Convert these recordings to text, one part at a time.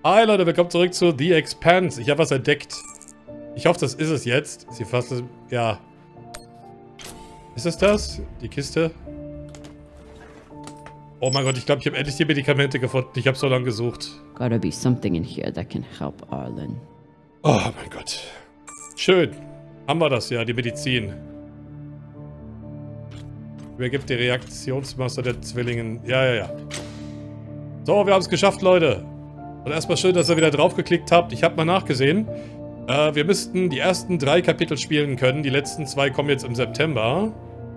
Hi Leute, willkommen zurück zu The Expanse. Ich habe was entdeckt. Ich hoffe, das ist es jetzt. Sie fast... Ja. Ist es das? Die Kiste? Oh mein Gott, ich glaube, ich habe endlich die Medikamente gefunden. Ich habe so lange gesucht. Gotta be something in here that can help Arlen. Oh mein Gott. Schön. Haben wir das ja, die Medizin. Übergibt die Reaktionsmasse der Zwillingen. Ja. So, wir haben es geschafft, Leute. Und erstmal schön, dass ihr wieder draufgeklickt habt. Ich habe mal nachgesehen. Wir müssten die ersten 3 Kapitel spielen können. Die letzten 2 kommen jetzt im September.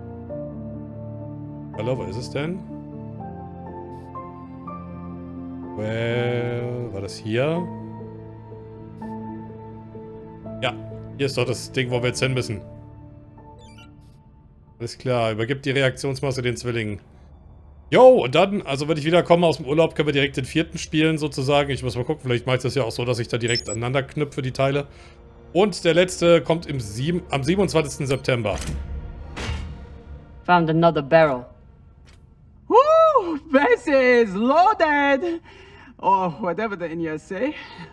Hallo, wo ist es denn? Well, war das hier? Ja, hier ist doch das Ding, wo wir jetzt hin müssen. Alles klar, übergibt die Reaktionsmasse den Zwillingen. Jo, und dann, also wenn ich wiederkomme aus dem Urlaub, können wir direkt den 4. spielen, sozusagen. Ich muss mal gucken, vielleicht mache ich das ja auch so, dass ich da direkt aneinander knüpfe, die Teile. Und der letzte kommt am 27. September. Found another barrel. Woo! This is loaded! Or whatever the Indians say.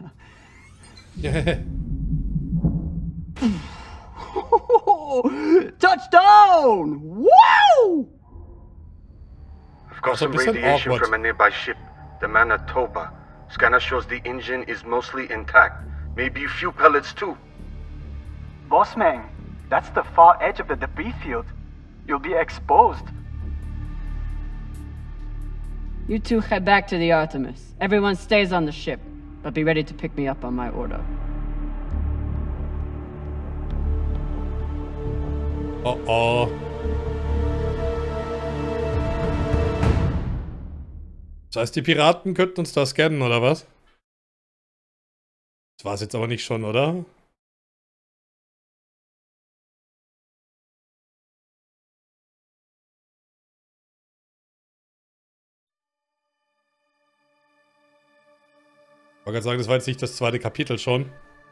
Touchdown! Woo! I've got some radiation from a nearby ship, the Manitoba. Scanner shows the engine is mostly intact. Maybe a few pellets too. Bossman, that's the far edge of the debris field. You'll be exposed. You two head back to the Artemis. Everyone stays on the ship, but be ready to pick me up on my order. Oh. Das heißt, die Piraten könnten uns da scannen, oder was? Das war es jetzt aber nicht schon, oder? Ich wollte gerade sagen, das war jetzt nicht das 2. Kapitel schon.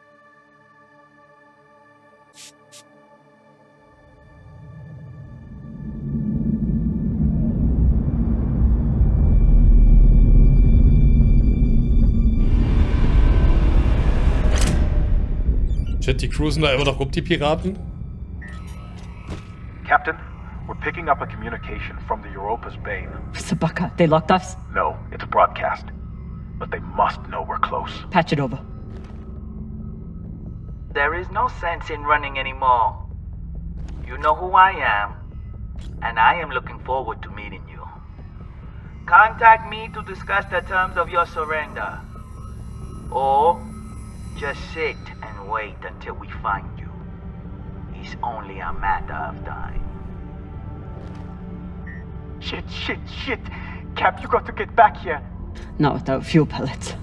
Shit, die cruisen da immer noch rum, die Piraten? Captain, we're picking up a communication from the Europa's Bane. Sabaka, they locked us? No, it's a broadcast. But they must know we're close. Patch it over. There is no sense in running anymore. You know who I am, and I am looking forward to meeting you. Contact me to discuss the terms of your surrender. Or just sit and wait until we find you. It's only a matter of time. Shit. Cap, you got to get back here. Not without fuel pellets.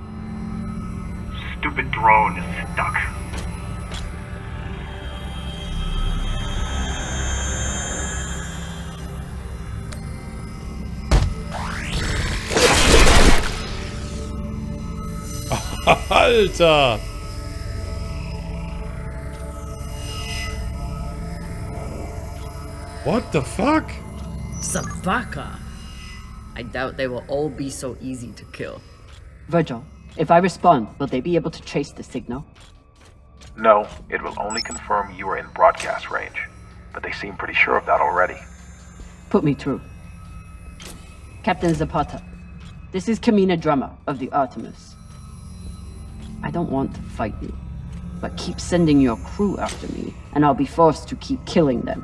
Stupid drone is stuck. Alter! What the fuck? Sabaka! I doubt they will all be so easy to kill. Virgil, if I respond, will they be able to trace the signal? No, it will only confirm you are in broadcast range. But they seem pretty sure of that already. Put me through. Captain Zapata, this is Kamina Drummer of the Artemis. I don't want to fight you, but keep sending your crew after me, and I'll be forced to keep killing them.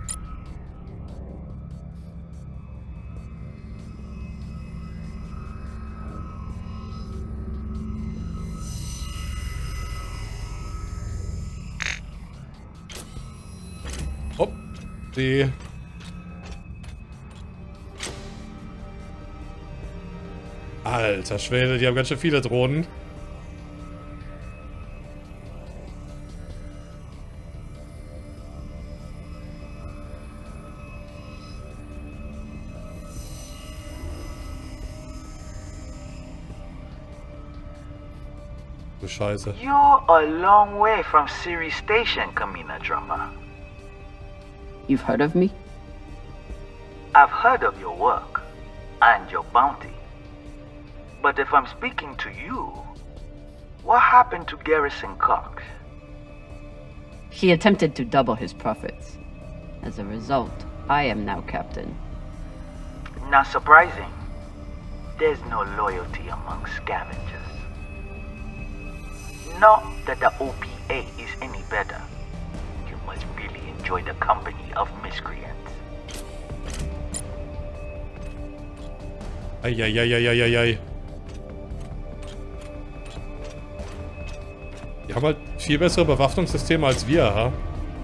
Die... Alter Schwede, die haben ganz schön viele Drohnen. Du Scheiße. You're a long way from Ceres Station, Kamina Drummer. You've heard of me? I've heard of your work and your bounty. But if I'm speaking to you, what happened to Garrison Cox? He attempted to double his profits. As a result, I am now captain. Not surprising. There's no loyalty among scavengers. Not that the OPA is any better. You must really enjoy the company of miscreants. Eieieiei. Die haben halt viel bessere Bewaffnungssysteme als wir, ha?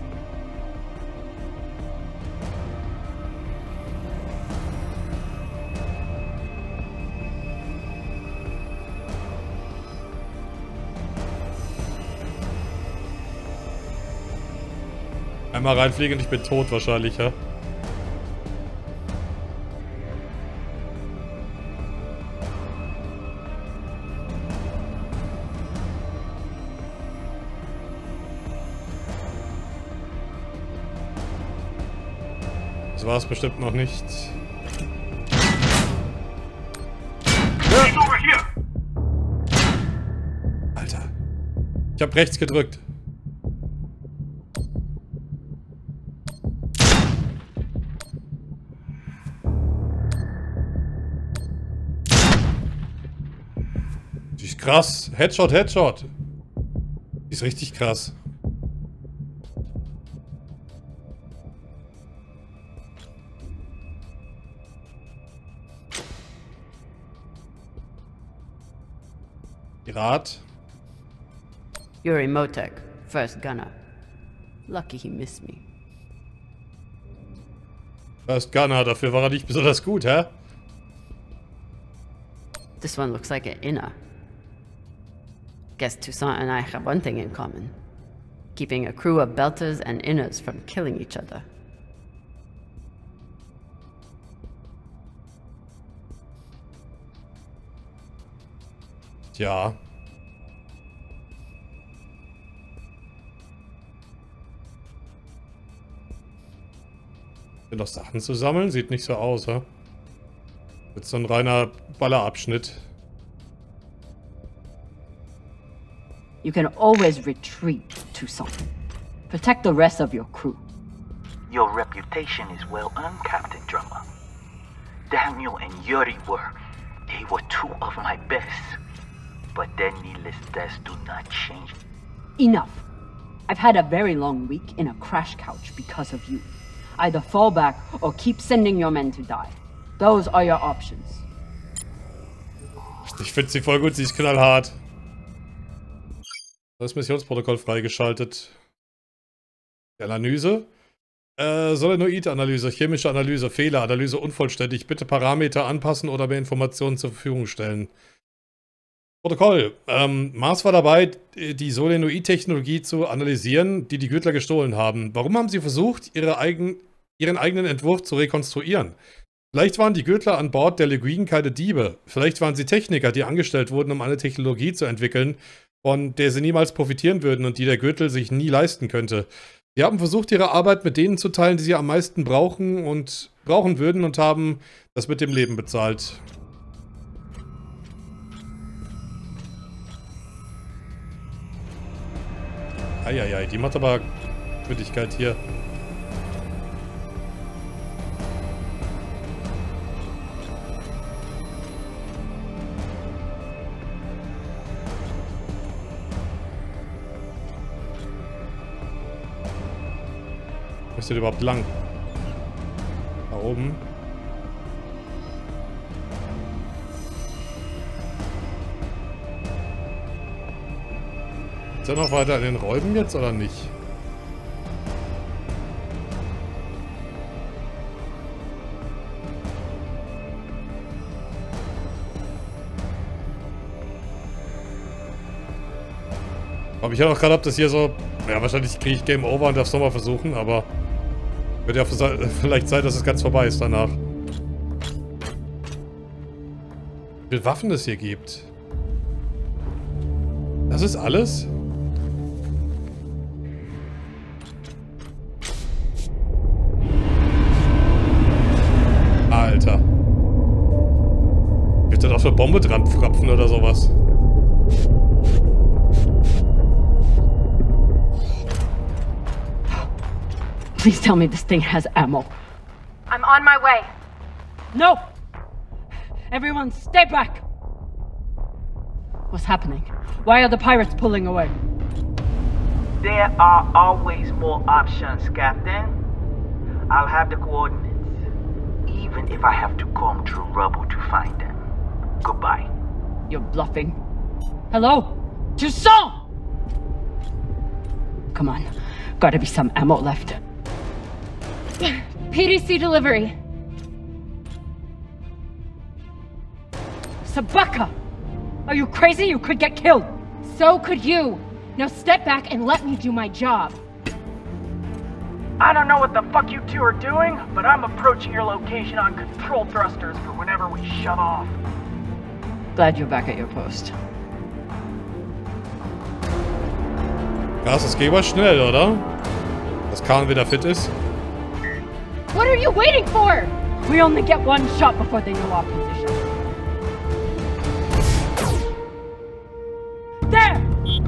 Einmal reinfliegen und ich bin tot wahrscheinlich, ja? Das war es bestimmt noch nicht. Ja. Alter. Ich habe rechts gedrückt. Die ist krass. Headshot, Headshot. Die ist richtig krass. Pirat. Yuri Motek, first gunner. Lucky he missed me. First Gunner, dafür war er nicht besonders gut, hä? This one looks like an inner. Guess Toussaint and I have one thing in common. Keeping a crew of belters and inners from killing each other. Tja. Sind noch Sachen zu sammeln? Sieht nicht so aus, hä? Jetzt so ein reiner Ballerabschnitt. You can always retreat, Toussaint. Protect the rest of your crew. Your reputation is well earned, Captain Drummer. Daniel and Yuri they were two of my best. But their needless deaths do not change. Enough. I've had a very long week in a crash couch because of you. Either fall back or keep sending your men to die. Those are your options. Ich finde sie voll gut, sie ist knallhart. Das Missionsprotokoll freigeschaltet. Die Analyse. Solenoid-Analyse, chemische Analyse, Fehleranalyse unvollständig. Bitte Parameter anpassen oder mehr Informationen zur Verfügung stellen. Protokoll. Mars war dabei, die Solenoid-Technologie zu analysieren, die die Gürtler gestohlen haben. Warum haben sie versucht, ihren eigenen Entwurf zu rekonstruieren? Vielleicht waren die Gürtler an Bord der Leguin keine Diebe. Vielleicht waren sie Techniker, die angestellt wurden, um eine Technologie zu entwickeln, von der sie niemals profitieren würden und die der Gürtel sich nie leisten könnte. Sie haben versucht, ihre Arbeit mit denen zu teilen, die sie am meisten brauchen würden und haben das mit dem Leben bezahlt. Eieiei, die macht aber Geschwindigkeit hier. Wo ist denn überhaupt lang? Da oben. Ist er noch weiter in den Räumen jetzt oder nicht? Aber ich habe auch gerade, ob das hier so... Ja, wahrscheinlich kriege ich Game Over und darf es nochmal versuchen, aber... Wird ja vielleicht sein, dass es ganz vorbei ist danach. Wie viele Waffen es hier gibt. Das ist alles? Alter. Wird das zur Bombe dran frapfen oder sowas. Please tell me this thing has ammo. I'm on my way. No! Everyone stay back! What's happening? Why are the pirates pulling away? There are always more options, Captain. I'll have the coordinates, even if I have to comb through rubble to find them. Goodbye. You're bluffing. Hello? Toussaint! Come on. Gotta be some ammo left. PDC delivery. Sabaka! Are you crazy? You could get killed! So could you. Now step back and let me do my job. I don't know what the fuck you two are doing, but I'm approaching your location on control thrusters for whenever we shut off. Glad you're back at your post. Krass, das geht aber schnell, oder? Dass Khan wieder fit ist. What are you waiting for? We only get one shot before they know our position. There!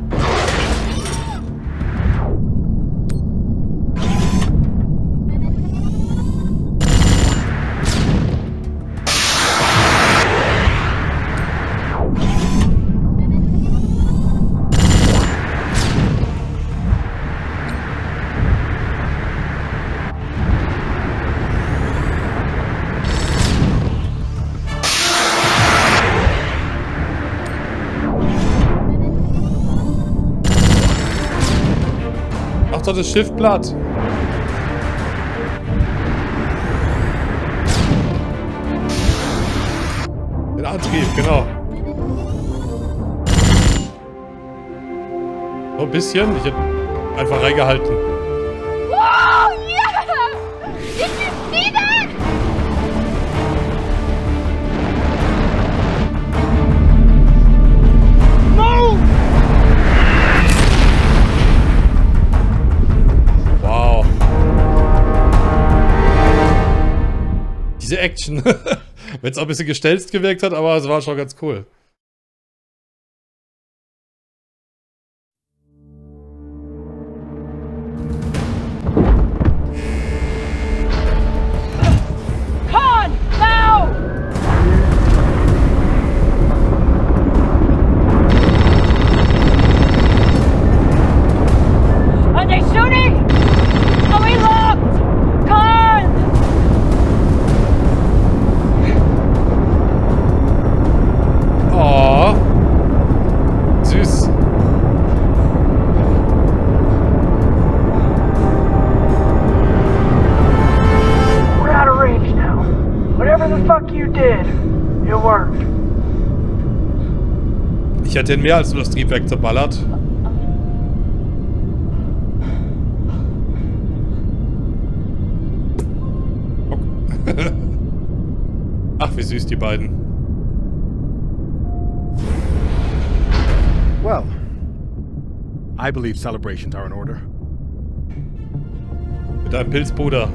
Macht doch das Schiff platt. Den Antrieb, genau. So ein bisschen. Ich hätte einfach reingehalten. Whoa, yeah! Did you see that? Move! Wow. Diese Action. Wenn es auch ein bisschen gestelzt gewirkt hat, aber es war schon ganz cool. Khan! Now! Are they shooting? Are we locked? Khan! Oh. Süß. We're out of range now. Whatever the fuck you did, it worked. Ich hätte ihn mehr als nur das Triebwerk zerballert. Ach, wie süß die beiden. Well, I believe celebrations are in order. Mit einem Pilzbruder.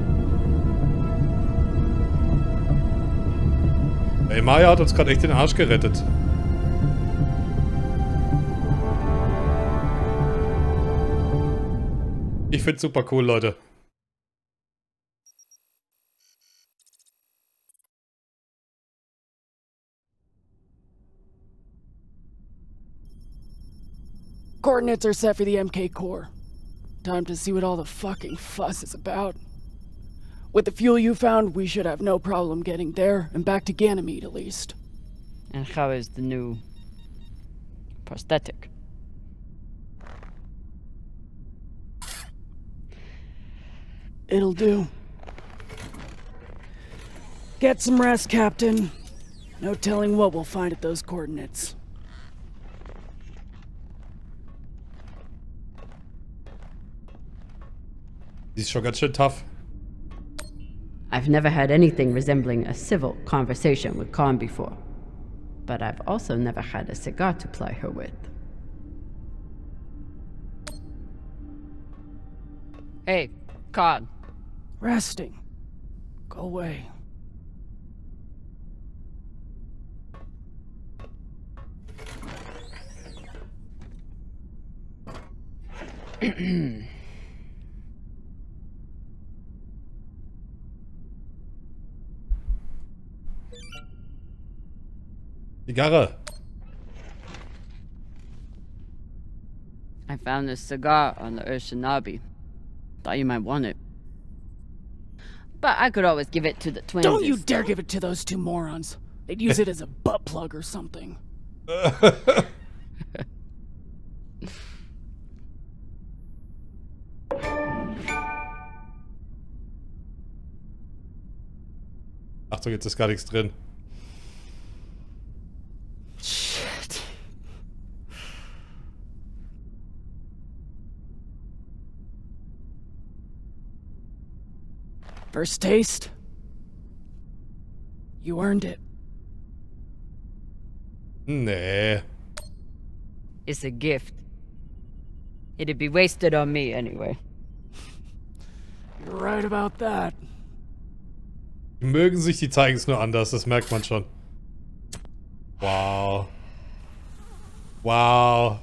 Ey, Maya hat uns gerade echt den Arsch gerettet. Ich find's super cool, Leute. Coordinates are set for the MK core. Time to see what all the fucking fuss is about. With the fuel you found, we should have no problem getting there and back to Ganymede at least. And how is the new prosthetic? It'll do. Get some rest, Captain. No telling what we'll find at those coordinates. Die ist schon ganz schön tough. I've never had anything resembling a civil conversation with Khan before. But I've also never had a cigar to ply her with. Hey, Khan. Resting. Go away. Zigarre. I found this cigar on the Urshanabi. Thought you might want it. But I could always give it to the twins. Don't you dare give it to those two morons. They'd use it as a butt plug or something. Achtung, jetzt ist gar nichts drin. Shit. First taste? You earned it. Nee. It's a gift. It'd be wasted on me anyway. You're right about that. Die mögen sich, die zeigen es nur anders, das merkt man schon. Wow. Wow.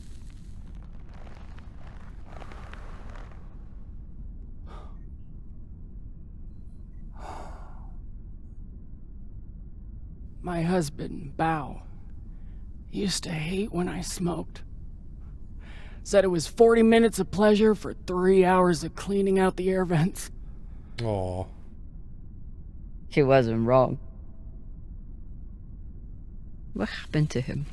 My husband, Bao, used to hate when I smoked. Said it was 40 minutes of pleasure for 3 hours of cleaning out the air vents. Oh. He wasn't wrong. What happened to him?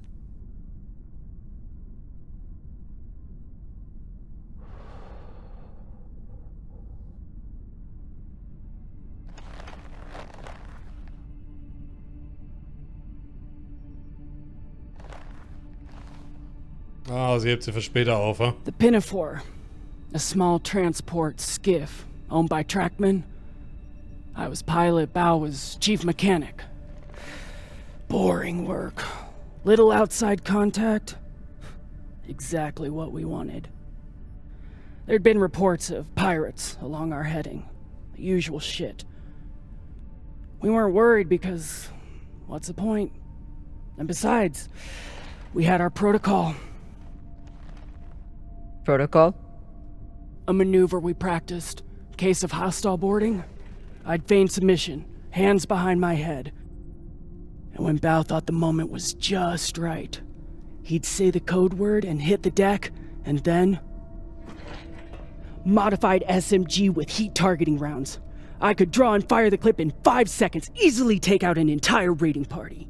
Ah, sie hebt sie für später auf, huh? The Pinafore, a small transport skiff owned by Trackman. I was pilot, Bao was chief mechanic. Boring work. Little outside contact. Exactly what we wanted. There'd been reports of pirates along our heading. The usual shit. We weren't worried because, what's the point? And besides, we had our protocol. Protocol? A maneuver we practiced. Case of hostile boarding. I'd feign submission, hands behind my head. And when Bao thought the moment was just right, he'd say the code word and hit the deck, and then... Modified SMG with heat targeting rounds. I could draw and fire the clip in 5 seconds, easily take out an entire raiding party.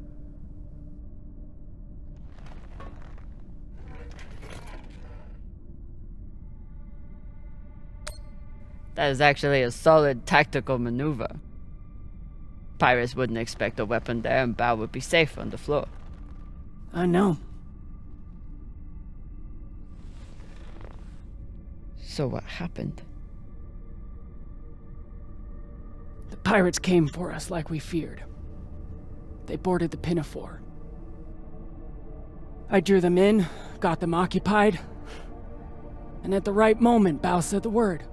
That is actually a solid tactical maneuver. Pirates wouldn't expect a weapon there, and Bao would be safe on the floor. I know. So what happened? The pirates came for us like we feared. They boarded the Pinafore. I drew them in, got them occupied, and at the right moment, Bao said the word.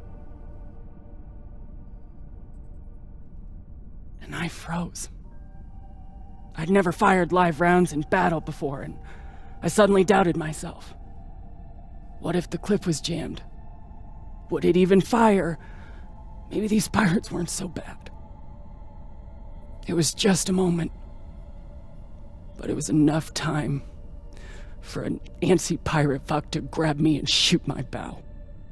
And I froze. I'd never fired live rounds in battle before, and I suddenly doubted myself. What if the clip was jammed? Would it even fire? Maybe these pirates weren't so bad. It was just a moment. But it was enough time for an antsy pirate fuck to grab me and shoot my bow.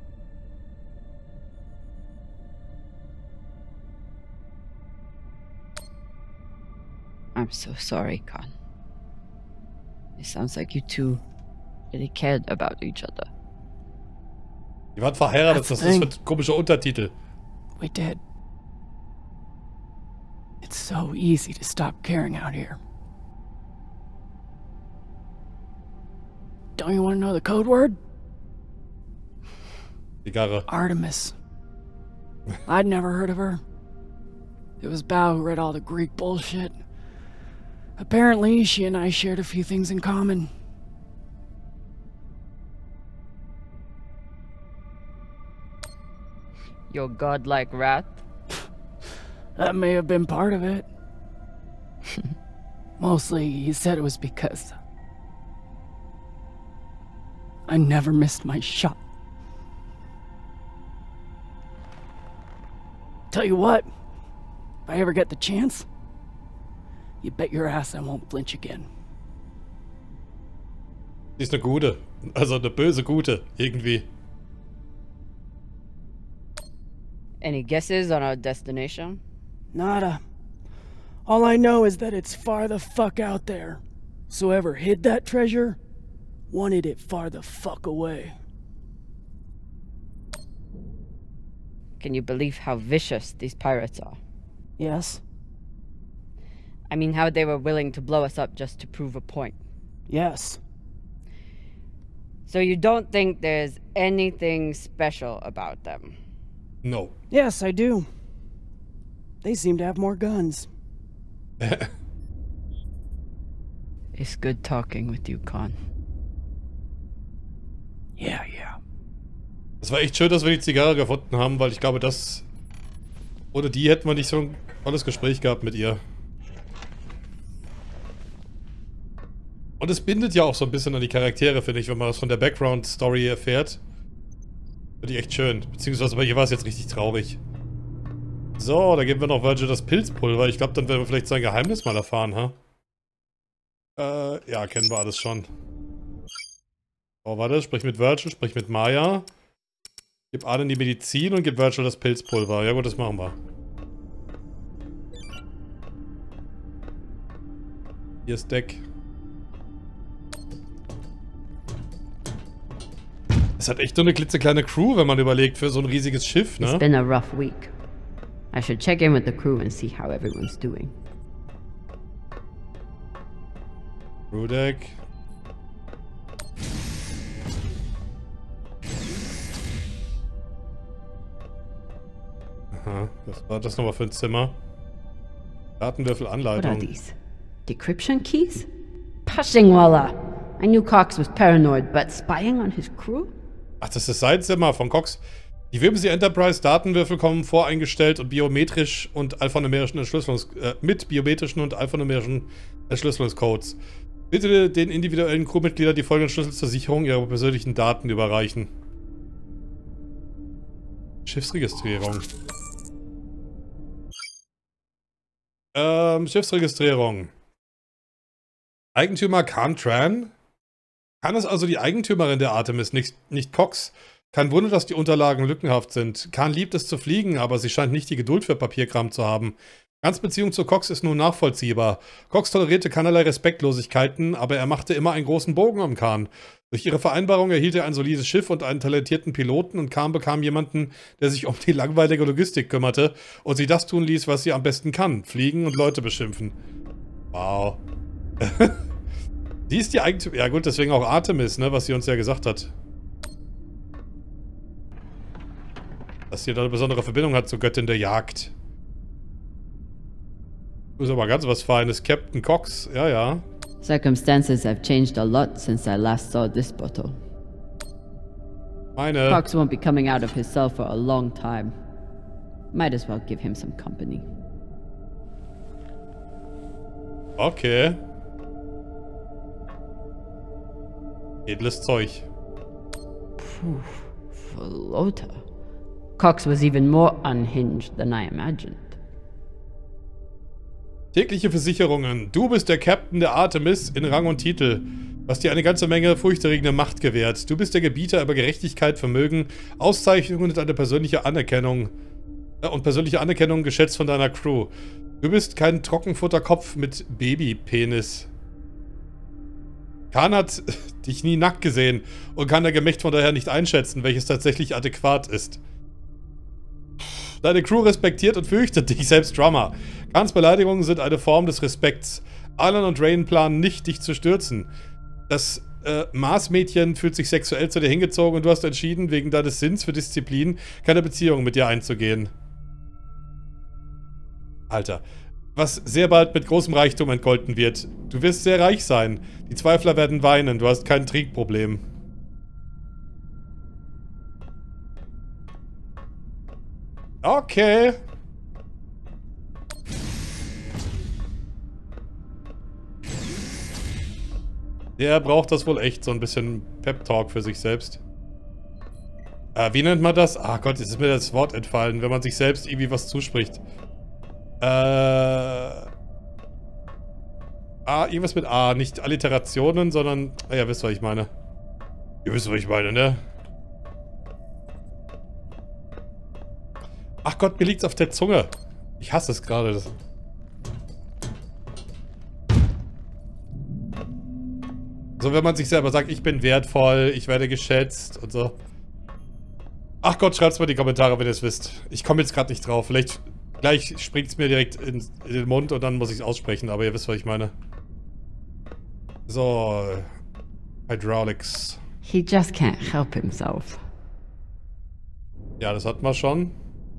I'm so sorry, Khan. It sounds like you two really cared about each other. Die waren verheiratet, das ist für komische Untertitel. We did. It's so easy to stop caring out here. Don't you want to know the code word? Zigarre. Artemis. I'd never heard of her. It was Bao who read all the Greek bullshit. Apparently, she and I shared a few things in common. Your godlike wrath? That may have been part of it. Mostly, he said it was because... I never missed my shot. Tell you what, if I ever get the chance, you bet your ass I won't flinch again. Sie ist eine gute. Also eine böse gute, irgendwie. Any guesses on our destination? Nada. All I know is that it's far the fuck out there. So whoever hid that treasure wanted it far the fuck away. Can you believe how vicious these pirates are? Yes? I mean, how they were willing to blow us up just to prove a point. Yes. So you don't think there's anything special about them? No. Yes, I do. They seem to have more guns. It's good talking with you, Khan. Yeah, yeah. Es war echt schön, dass wir die Zigarre gefunden haben, weil ich glaube, das... Ohne die hätten wir nicht so ein tolles Gespräch gehabt mit ihr. Und es bindet ja auch so ein bisschen an die Charaktere, finde ich, wenn man das von der Background-Story erfährt. Finde ich echt schön. Beziehungsweise bei ihr war es jetzt richtig traurig. So, da geben wir noch Virgil das Pilzpulver. Ich glaube, dann werden wir vielleicht sein Geheimnis mal erfahren, ha? Ja, kennen wir alles schon. Oh, warte, sprich mit Virgil, sprich mit Maya. Gib Arden die Medizin und gib Virgil das Pilzpulver. Ja gut, das machen wir. Hier ist Deck. Es hat echt so eine klitzekleine Crew, wenn man überlegt, für so ein riesiges Schiff, ne? It's been a rough week. I should check in with the crew and see how everyone's doing. Crew Deck. Aha, was war das nochmal für ein Zimmer? Datenwürfel-Anleitung. What are these? Decryption keys? Pashingwala! I knew Cox was paranoid, but spying on his crew? Ach, das ist sein Zimmer von Cox. Die Whimsy Enterprise Datenwürfel kommen voreingestellt und biometrisch und alphanumerischen mit biometrischen und alphanumerischen Entschlüsselungscodes. Bitte den individuellen Crewmitgliedern die folgenden Schlüssel zur Sicherung ihrer persönlichen Daten überreichen. Schiffsregistrierung. Schiffsregistrierung. Eigentümer Khan Tran? Kann es also die Eigentümerin der Artemis, nicht Cox? Kein Wunder, dass die Unterlagen lückenhaft sind. Khan liebt es zu fliegen, aber sie scheint nicht die Geduld für Papierkram zu haben. Kans Beziehung zu Cox ist nun nachvollziehbar. Cox tolerierte keinerlei Respektlosigkeiten, aber er machte immer einen großen Bogen um Khan. Durch ihre Vereinbarung erhielt er ein solides Schiff und einen talentierten Piloten und Khan bekam jemanden, der sich um die langweilige Logistik kümmerte und sie das tun ließ, was sie am besten kann. Fliegen und Leute beschimpfen. Wow. Die ist die Eigentümer... Ja gut, deswegen auch Artemis, ne, was sie uns ja gesagt hat. Dass sie da eine besondere Verbindung hat zur Göttin der Jagd. Du bist aber ganz was Feines. Captain Cox, ja, ja. Circumstances have changed a lot since I last saw this bottle. Meine. Cox won't be coming out of his cell for a long time. Might as well give him some company. Okay. Edles Zeug. Puh, Floater. Cox was even more unhinged than I imagined. Tägliche Versicherungen. Du bist der Captain der Artemis in Rang und Titel, was dir eine ganze Menge furchterregende Macht gewährt. Du bist der Gebieter über Gerechtigkeit, Vermögen, Auszeichnungen und eine persönliche Anerkennung. Und persönliche Anerkennung geschätzt von deiner Crew. Du bist kein Trockenfutterkopf mit Babypenis. Khan hat dich nie nackt gesehen und kann der Gemächt von daher nicht einschätzen, welches tatsächlich adäquat ist. Deine Crew respektiert und fürchtet dich, selbst Drummer. Khans Beleidigungen sind eine Form des Respekts. Alan und Rain planen nicht, dich zu stürzen. Das Mars-Mädchen fühlt sich sexuell zu dir hingezogen und du hast entschieden, wegen deines Sinns für Disziplin keine Beziehung mit dir einzugehen. Alter, was sehr bald mit großem Reichtum entgolten wird. Du wirst sehr reich sein. Die Zweifler werden weinen, du hast kein Trinkproblem. Okay. Der braucht das wohl echt, so ein bisschen Pep-Talk für sich selbst. Wie nennt man das? Ah Gott, jetzt ist mir das Wort entfallen, wenn man sich selbst irgendwie was zuspricht. Irgendwas mit A. Nicht Alliterationen, sondern... Ja, wisst ihr, was ich meine. Ihr wisst, was ich meine, ne? Ach Gott, mir liegt's auf der Zunge. Ich hasse es gerade. So, wenn man sich selber sagt, ich bin wertvoll, ich werde geschätzt und so. Ach Gott, schreibt's mal in die Kommentare, wenn ihr es wisst. Ich komme jetzt gerade nicht drauf. Vielleicht gleich springt es mir direkt in den Mund und dann muss ich es aussprechen, aber ihr wisst, was ich meine. So. Hydraulics. He just can't help himself. Ja, das hatten wir schon.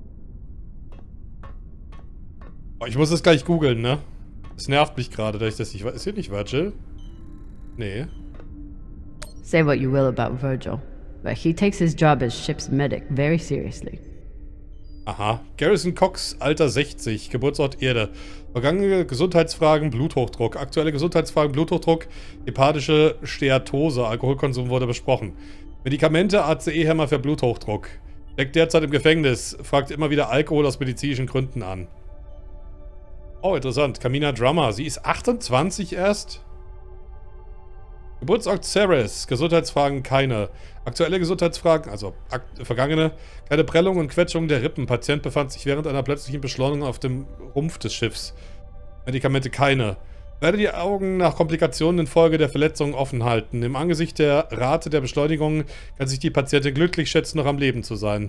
Oh, ich muss es gleich googeln, ne? Es nervt mich gerade, dass ich das nicht weiß. Ist hier nicht Virgil? Nee. Say what you will about Virgil, but he takes his job as ship's medic very seriously. Aha. Garrison Cox, Alter 60, Geburtsort Erde. Vergangene Gesundheitsfragen, Bluthochdruck. Aktuelle Gesundheitsfragen, Bluthochdruck, hepatische Steatose, Alkoholkonsum wurde besprochen. Medikamente, ACE-Hämmer für Bluthochdruck. Steckt derzeit im Gefängnis, fragt immer wieder Alkohol aus medizinischen Gründen an. Oh, interessant. Camina Drummer, sie ist 28 erst? Geburtsort Ceres, Gesundheitsfragen keine. Aktuelle Gesundheitsfragen, also vergangene, keine Prellung und Quetschung der Rippen. Patient befand sich während einer plötzlichen Beschleunigung auf dem Rumpf des Schiffs. Medikamente keine. Werde die Augen nach Komplikationen infolge der Verletzungen offen halten. Im Angesicht der Rate der Beschleunigung kann sich die Patientin glücklich schätzen, noch am Leben zu sein.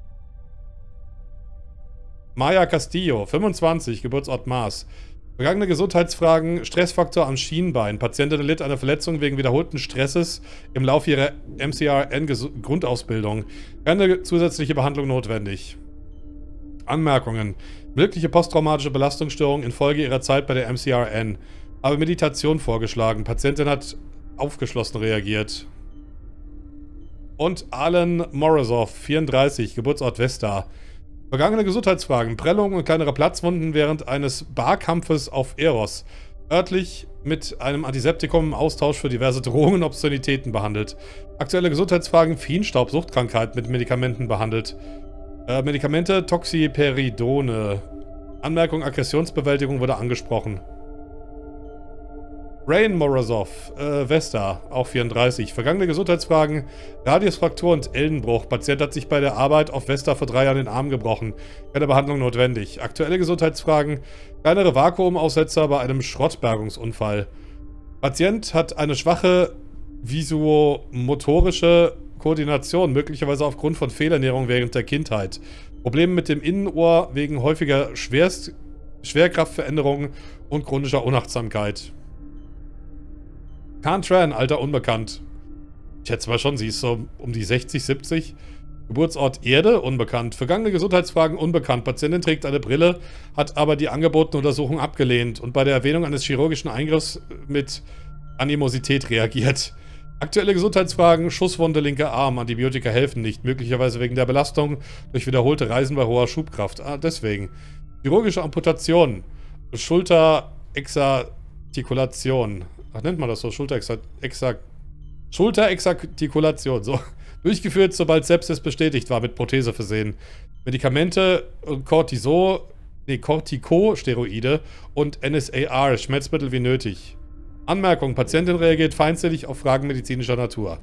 Maya Castillo, 25, Geburtsort Mars. Vergangene Gesundheitsfragen, Stressfaktor am Schienbein. Patientin erlitt eine Verletzung wegen wiederholten Stresses im Laufe ihrer MCRN-Grundausbildung. Keine zusätzliche Behandlung notwendig. Anmerkungen. Mögliche posttraumatische Belastungsstörung infolge ihrer Zeit bei der MCRN. Habe Meditation vorgeschlagen. Patientin hat aufgeschlossen reagiert. Und Alan Morozov, 34, Geburtsort Vesta. Vergangene Gesundheitsfragen, Prellungen und kleinere Platzwunden während eines Barkampfes auf Eros. Örtlich mit einem Antiseptikum im Austausch für diverse Drohungen und Obszönitäten behandelt. Aktuelle Gesundheitsfragen, Feenstaub, Suchtkrankheit mit Medikamenten behandelt. Medikamente, Toxiperidone. Anmerkung, Aggressionsbewältigung wurde angesprochen. Rain Morozov, Vesta, auch 34. Vergangene Gesundheitsfragen, Radiusfraktur und Ellenbruch. Patient hat sich bei der Arbeit auf Vesta vor 3 Jahren den Arm gebrochen. Keine Behandlung notwendig. Aktuelle Gesundheitsfragen, kleinere Vakuumaussetzer bei einem Schrottbergungsunfall. Patient hat eine schwache visuomotorische Koordination, möglicherweise aufgrund von Fehlernährung während der Kindheit. Probleme mit dem Innenohr wegen häufiger Schwerkraftveränderungen und chronischer Unachtsamkeit. Khan Tran, Alter unbekannt. Ich schätze mal schon, sie ist so um die 60, 70. Geburtsort Erde, unbekannt. Vergangene Gesundheitsfragen, unbekannt. Patientin trägt eine Brille, hat aber die angebotene Untersuchung abgelehnt und bei der Erwähnung eines chirurgischen Eingriffs mit Animosität reagiert. Aktuelle Gesundheitsfragen, Schusswunde, linker Arm. Antibiotika helfen nicht, möglicherweise wegen der Belastung durch wiederholte Reisen bei hoher Schubkraft. Deswegen. Chirurgische Amputation. Schulterexartikulation. Ach, nennt man das so? Schulterexartikulation. So. Durchgeführt, sobald Sepsis bestätigt war, mit Prothese versehen. Medikamente, Corticosteroide und NSAR, Schmerzmittel wie nötig. Anmerkung, Patientin reagiert feindselig auf Fragen medizinischer Natur.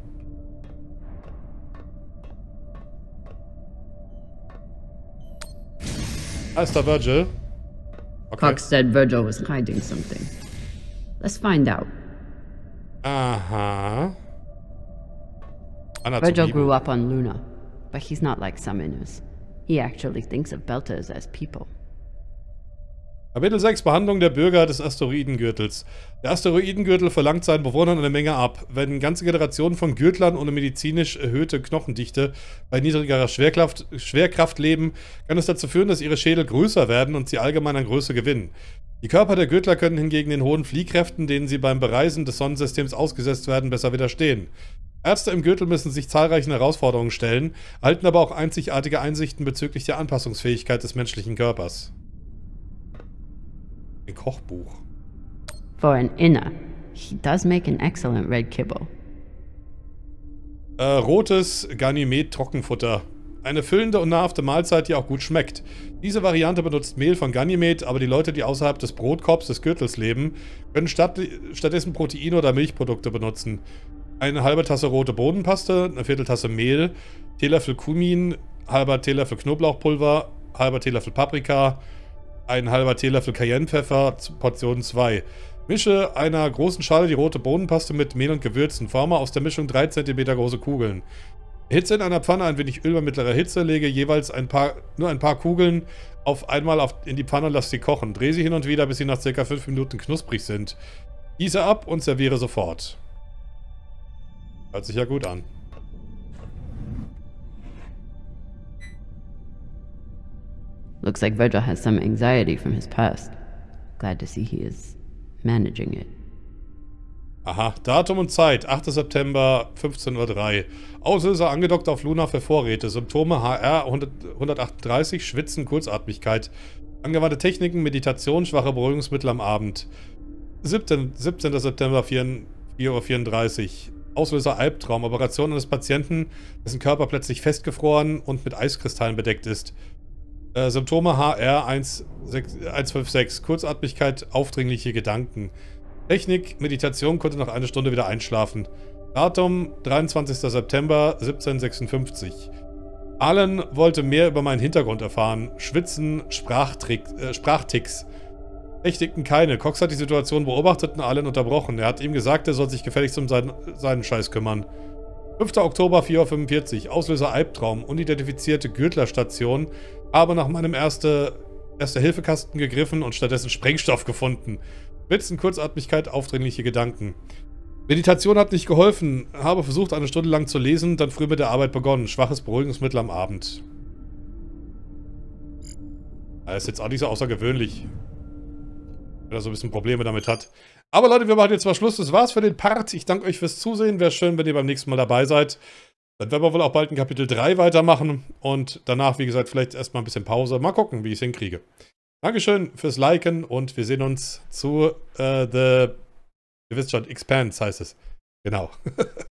Da ist der Virgil. Okay. Cox said Virgil was hiding something. Let's find out. Aha. Virgil grew up on Luna, but he's not like some Innus. He actually thinks of Belters as people. Kapitel 6, Behandlung der Bürger des Asteroidengürtels. Der Asteroidengürtel verlangt seinen Bewohnern eine Menge ab. Wenn ganze Generationen von Gürtlern ohne medizinisch erhöhte Knochendichte bei niedrigerer Schwerkraft leben, kann es dazu führen, dass ihre Schädel größer werden und sie allgemein an Größe gewinnen. Die Körper der Gürtler können hingegen den hohen Fliehkräften, denen sie beim Bereisen des Sonnensystems ausgesetzt werden, besser widerstehen. Ärzte im Gürtel müssen sich zahlreichen Herausforderungen stellen, erhalten aber auch einzigartige Einsichten bezüglich der Anpassungsfähigkeit des menschlichen Körpers. Ein Kochbuch. For an Inna, He does make an excellent red kibble. Rotes Ganymed-Trockenfutter. Eine füllende und nahrhafte Mahlzeit, die auch gut schmeckt. Diese Variante benutzt Mehl von Ganymed, aber die Leute, die außerhalb des Brotkorbs des Gürtels leben, können stattdessen Proteine oder Milchprodukte benutzen. Eine halbe Tasse rote Bohnenpaste, eine Vierteltasse Mehl, Teelöffel Kumin, halber Teelöffel Knoblauchpulver, halber Teelöffel Paprika, ein halber Teelöffel Cayennepfeffer, Portion 2. Mische einer großen Schale die rote Bohnenpaste mit Mehl und Gewürzen. Forme aus der Mischung 3 cm große Kugeln. Erhitze in einer Pfanne ein wenig Öl bei mittlerer Hitze, lege jeweils nur ein paar Kugeln auf einmal in die Pfanne und lass sie kochen. Drehe sie hin und wieder, bis sie nach ca. 5 Minuten knusprig sind. Gieße ab und serviere sofort. Hört sich ja gut an. Looks like Virgil has some anxiety from his past. Glad to see he is managing it. Aha, Datum und Zeit, 8. September, 15:03 Uhr. Auslöser angedockt auf Luna für Vorräte. Symptome HR 138, Schwitzen, Kurzatmigkeit. Angewandte Techniken, Meditation, schwache Beruhigungsmittel am Abend. 17. September, 4:34 Uhr. Auslöser Albtraum, Operation eines Patienten, dessen Körper plötzlich festgefroren und mit Eiskristallen bedeckt ist. Symptome HR 156, Kurzatmigkeit, aufdringliche Gedanken. Technik, Meditation, konnte nach einer Stunde wieder einschlafen. Datum 23. September 1756. Alan wollte mehr über meinen Hintergrund erfahren. Schwitzen, Sprachticks. Techniken keine. Cox hat die Situation beobachtet und Alan unterbrochen. Er hat ihm gesagt, er soll sich gefälligst um seinen Scheiß kümmern. 5. Oktober 4:45 Uhr. Auslöser Albtraum. Unidentifizierte Gürtlerstation. Habe nach meinem Erste-Hilfe-Kasten gegriffen und stattdessen Sprengstoff gefunden. Schwitzen, Kurzatmigkeit, aufdringliche Gedanken. Meditation hat nicht geholfen. Habe versucht, eine Stunde lang zu lesen, dann früh mit der Arbeit begonnen. Schwaches Beruhigungsmittel am Abend. Das ist jetzt auch nicht so außergewöhnlich, wenn er so ein bisschen Probleme damit hat. Aber Leute, wir machen jetzt mal Schluss. Das war's für den Part. Ich danke euch fürs Zusehen. Wäre schön, wenn ihr beim nächsten Mal dabei seid. Dann werden wir wohl auch bald in Kapitel 3 weitermachen. Und danach, wie gesagt, vielleicht erstmal ein bisschen Pause. Mal gucken, wie ich es hinkriege. Dankeschön fürs Liken und wir sehen uns zu ihr wisst schon, Expanse heißt es. Genau.